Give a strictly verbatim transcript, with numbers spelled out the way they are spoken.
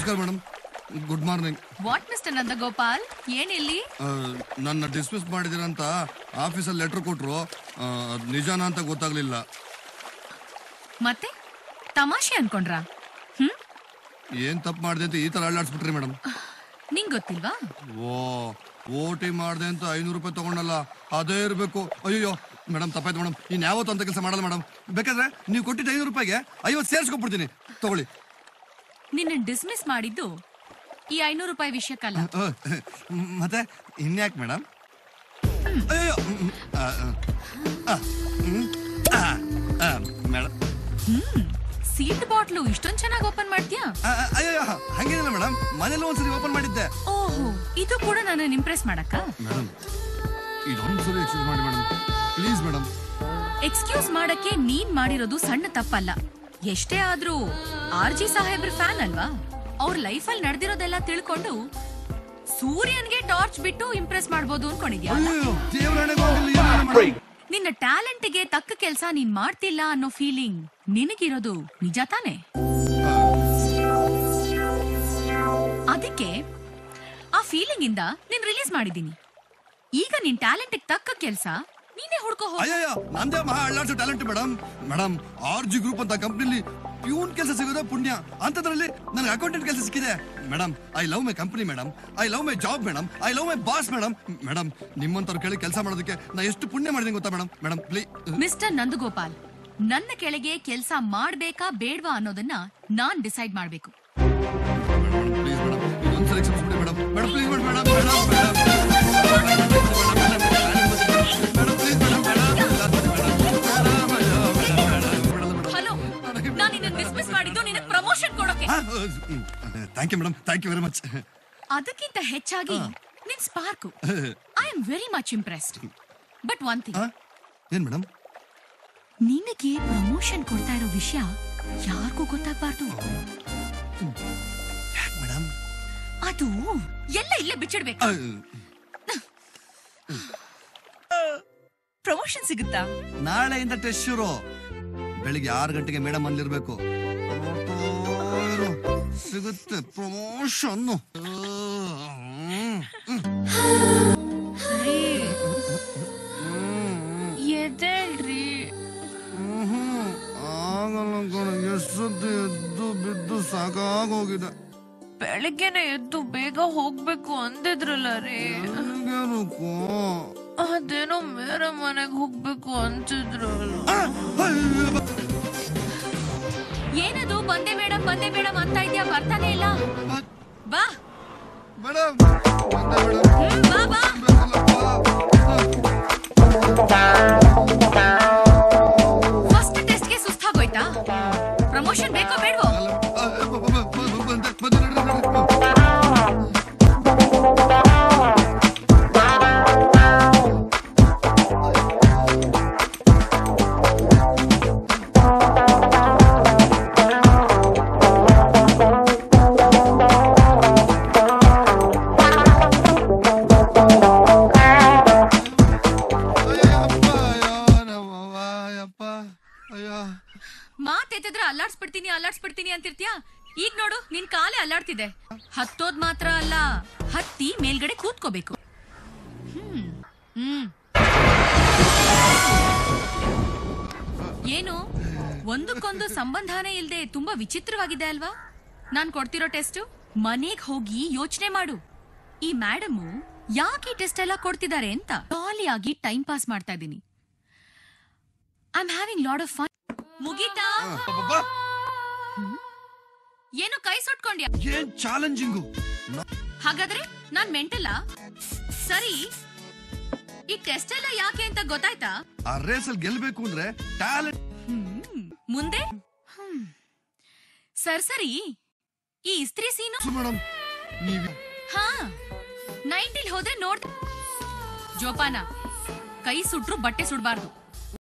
ನಮಸ್ಕಾರ madam, good morning. What mister Nandagopal, ಏನಿಲ್ಲಿ? ನನ್ನ ಡಿಸ್ಮಿಸ್ ಮಾಡಿದಿರಂತ ಆಫೀಸಲ್ಲಿ ಲೆಟರ್ ಕೊಟ್ರು, ನಿಜಾನ ಅಂತ ಗೊತ್ತಾಗ್ಲಿಲ್ಲ. ಮತ್ತೆ ತಮಾಷೆ ಅನ್ಕೊಂಡ್ರ? ಹ್ಮ್ ಏನ್ ತಪ್ಪು ಮಾಡಿದೆ ಅಂತ ಈ ತರ ಅಳ್ಳಾಡ್ಸ್ಬಿಟ್ರಿ ಮೇಡಮ್. ನಿಂಗ್ ಗೊತ್ತಿಲ್ವಾ? ಓ ಓಟಿ ಮಾಡಿದೆ ಅಂತ ಐನೂರು ರೂಪಾಯಿ ತಗೊಂಡಲ್ಲ, ಅದೇ ಇರ್ಬೇಕು. ಅಯ್ಯೋ ಮೇಡಮ್, ತಪ್ಪಾಯ್ತು ಮೇಡಮ್, ಇನ್ ಯಾವತ್ತು ಅಂತ ಕೆಲಸ ಮಾಡಲ್ಲ ಮೇಡಮ್. ಬೇಕಾದ್ರೆ ನೀವು ಕೊಟ್ಟಿದ್ದ ಐನೂರು ರೂಪಾಯಿಗೆ ಐವತ್ತು ಸೇರ್ಸ್ಕೊಬಿಡ್ತೀನಿ, ತಗೊಳ್ಳಿ. ನಿನ್ನ ಡಿಸ್ಮಿಸ್ ಮಾಡಿದ್ದು ಈ ಐನೂರು ರೂಪಾಯಿ ವಿಷಯಕ್ಕಲ್ಲ. ಮತ್ತೆ ಇನ್ಯಾಕ್ ಮೇಡಮ್? ಅಯ್ಯೋ ಮೇಡಮ್, ಹ್ಮ್ ಸೀಟ್ ಬಾಟ್ಲು ಇಷ್ಟೊಂದ್ ಚೆನ್ನಾಗಿ ಓಪನ್ ಮಾಡ್ತೀಯಾ? ಅಯ್ಯೋ ಹಂಗೇನಿಲ್ಲ ಮೇಡಮ್, ಮನೇಲಿ ಒಂದ್ಸರಿ ಓಪನ್ ಮಾಡಿದ್ದೆ. ಓಹೋ, ಇದು ಕೂಡ ನನ್ನ ಇಂಪ್ರೆಸ್ ಮಾಡಕ್ಕ? ಮೇಡಮ್ ಇದೊಂದ್ಸರಿ ಎಕ್ಸ್ಕ್ಯೂಸ್ ಮಾಡಿ ಮೇಡಮ್, ಪ್ಲೀಸ್ ಮೇಡಮ್. ಎಕ್ಸ್ಕ್ಯೂಸ್ ಮಾಡಕ್ಕೆ ನೀನ್ ಮಾಡಿರೋದು ಸಣ್ಣ ತಪ್ಪಲ್ಲ. ಎಷ್ಟೇ ಆದ್ರೂ ಆರ್ ಜಿ ಸಾಹೇಬ್ರ ಫ್ಯಾನ್ ಅಲ್ವಾ? ಅವ್ರ ಲೈಫಲ್ಲಿ ನಡೆದಿರೋದೆಲ್ಲ ತಿಳ್ಕೊಂಡು ಸೂರ್ಯನ್ಗೆ ಟಾರ್ಚ್ ಬಿಟ್ಟು ಇಂಪ್ರೆಸ್ ಮಾಡ್ಬೋದು ಅನ್ಕೊಂಡಿದ್ಯಾ? ನಿನ್ನ ಟ್ಯಾಲೆಂಟ್ಗೆ ತಕ್ಕ ಕೆಲ್ಸ ನೀನ್ ಮಾಡ್ತಿಲ್ಲ ಅನ್ನೋ ಫೀಲಿಂಗ್ ನಿನಗಿರೋದು ನಿಜ ತಾನೆ? ಅದಕ್ಕೆ ಆ ಫೀಲಿಂಗ್ ಇಂದ ನೀನ್ ರಿಲೀಸ್ ಮಾಡಿದೀನಿ. ಈಗ ನಿನ್ ಟ್ಯಾಲೆಂಟ್ ತಕ್ಕ ಕೆಲ್ಸ ನೀನೇ ಹುಡ್ಕೋ ಹೋಗು. ಅಯ್ಯಯ್ಯೋ, ನಂದೇ ಮಹಾ ಅಳ್ಳಾಡ್ಸೋ talent madam. Madam R G group ಅಂತ ಕಂಪ್ನಿಲಿ ಪ್ಯೂನ್ ಕೆಲಸ ಸಿಗೋದೇ ಪುಣ್ಯ, ಅಂತದ್ರಲ್ಲಿ ನನಗೆ ಅಕೌಂಟೆಂಟ್ ಕೆಲಸ ಸಿಕ್ಕಿದೆ. Madam I love my company madam, I love my job madam, I love my boss madam. Madam ನಿಮ್ಮಂತವ್ರು ಕೇಳಿ ಕೆಲಸ ಮಾಡೋದಕ್ಕೆ ನಾ ಎಷ್ಟು ಪುಣ್ಯ ಮಾಡಿದೀನಿ ಗೊತ್ತಾ madam? Madam please. Mister Nandagopal, ನನ್ನ ಕೆಳಗೆ ಕೆಲಸ ಮಾಡ್ಬೇಕಾ ಬೇಡ್ವಾ ಅನ್ನೋದನ್ನ ನಾನ್ ಡಿಸೈಡ್ ಮಾಡ್ಬೇಕು. ಪ್ಲೀಸ್ ಮೇಡಮ್, ಇದೊಂದ್ಸರಿ ಕ್ಷಮಿಸ್ಬಿಡಿ madam. Madam please madam, madam madam madam thank you madam, thank you very much. ಅದಕ್ಕಿಂತ ಹೆಚ್ಚಾಗಿ ನಿನ್ spark, I am very much impressed. But one thing. ಏನ್ ಮೇಡಮ್? ನಿನಗೆ ಪ್ರಮೋಷನ್ ಕೊಡ್ತಾ ಇರೋ ವಿಷಯ ಯಾರಿಗೂ ಗೊತ್ತಾಗಬಾರ್ದು. ಯಾಕೆ ಮೇಡಮ್? ಅದು ಎಲ್ಲ ಇಲ್ಲೇ ಬಿಚ್ಚಿಡ್ಬೇಕು. ಪ್ರಮೋಷನ್ ಸಿಗುತ್ತಾ? ನಾಳೆಯಿಂದ ಟೆಸ್ಟ್ ಶುರು. ಬೆಳಿಗ್ಗೆ ಆರು ಗಂಟೆಗೆ ಮೇಡಮ್ ಅಲ್ಲಿರ್ಬೇಕು. ಸಿಗುತ್ತೆ ಪ್ರಮೋಷನ್. ಎದ್ದೇಳ್ರಿ. ಆಗಲ್ಲ ಕಣ, ಎಷ್ಟೊತ್ತು ಎದ್ದು ಬಿದ್ದು ಸಾಕಾಗೋಗಿದೆ. ಬೆಳಗ್ಗೆನೆ ಎದ್ದು ಬೇಗ ಹೋಗ್ಬೇಕು ಅಂದಿದ್ರಲ್ಲ ರೀ. ಅದೇನೋ ಬೇರೆ ಮನೆಗೆ ಹೋಗ್ಬೇಕು ಅಂತಿದ್ರಲ್ಲ. ಏನದು ಬಂದೆ ಮೇಡಮ್ ಬಂದೆ ಮೇಡಮ್ ಅಂತ ಇದ್ಯಾ? ಬರ್ತಾನೆ ಇಲ್ಲ. ಬಾ ಮೇಡಮ್, ಬಾ ಬಾ. ಫಸ್ಟ್ ಟೆಸ್ಟ್ಗೆ ಸುಸ್ತಾಗೋಯ್ತಾ? ಪ್ರಮೋಷನ್ ಬೇಕೋ ಬೇಡವೋ? ಮಾತೆತ್ತಿದ್ರೆ ಅಲ್ಲಾಡ್ಸ್ಬಿಡ್ತೀನಿ ಅಲ್ಲಾಡ್ಸ್ಬಿಡ್ತೀನಿ ಅಂತಿರ್ತೀಯಾ? ಈಗ ನೋಡು, ನಿನ್ ಕಾಲೇ ಅಲ್ಲಾಡ್ತಿದೆ. ಹತ್ತೋದ್ ಮಾತ್ರ ಅಲ್ಲ, ಹತ್ತಿ ಮೇಲ್ಗಡೆ ಕೂತ್ಕೋಬೇಕು. ಹ್ಮ್ ಹ್ಮ್ ಏನು ಒಂದಕ್ಕೊಂದು ಸಂಬಂಧನೇ ಇಲ್ದೆ ತುಂಬಾ ವಿಚಿತ್ರವಾಗಿದೆ ಅಲ್ವಾ? ನಾನ್ ಕೊಡ್ತಿರೋ ಟೆಸ್ಟ್. ಮನೆಗ್ ಹೋಗಿ ಯೋಚನೆ ಮಾಡು, ಈ ಮೇಡಮ್ ಯಾಕೆ ಟೆಸ್ಟ್ ಎಲ್ಲ ಕೊಡ್ತಿದ್ದಾರೆ ಅಂತ. ಖಾಲಿಯಾಗಿ ಟೈಮ್ ಪಾಸ್ ಮಾಡ್ತಾ ಇದ್ದೀನಿ. I am having lot of fun. ಮುಗೀತಾ? ಏನು ಕೈ ಸುಟ್ಕೊಂಡ್ಯಾ? ಏನ್ ಚಾಲೆಂಜಿಂಗು. ಹಾಗಾದ್ರೆ ನಾನ್ ಮೆಂಟಲ್ಲ? ಸರಿ, ಈ ಟೆಸ್ಟ್ ಎಲ್ಲ ಯಾಕೆ ಅಂತ ಗೊತ್ತಾಯ್ತಾ? ಆ ರೇಸಲ್ಲಿ ಗೆಲ್ಬೇಕು ಅಂದ್ರೆ ಟ್ಯಾಲೆಂಟ್. ಮುಂದೆ ಸರ್ ಸರಿ, ಈ ಇಸ್ತ್ರಿ ಸೀನು ಮೇಡಮ್ ನೀವು ಹಾ ನೈಂಟಿಲ್ ಹೋದ್ರೆ ನೋಡ್. ಜೋಪಾನ, ಕೈ ಸುಟ್ರು ಬಟ್ಟೆ ಸುಡ್ಬಾರ್ದು.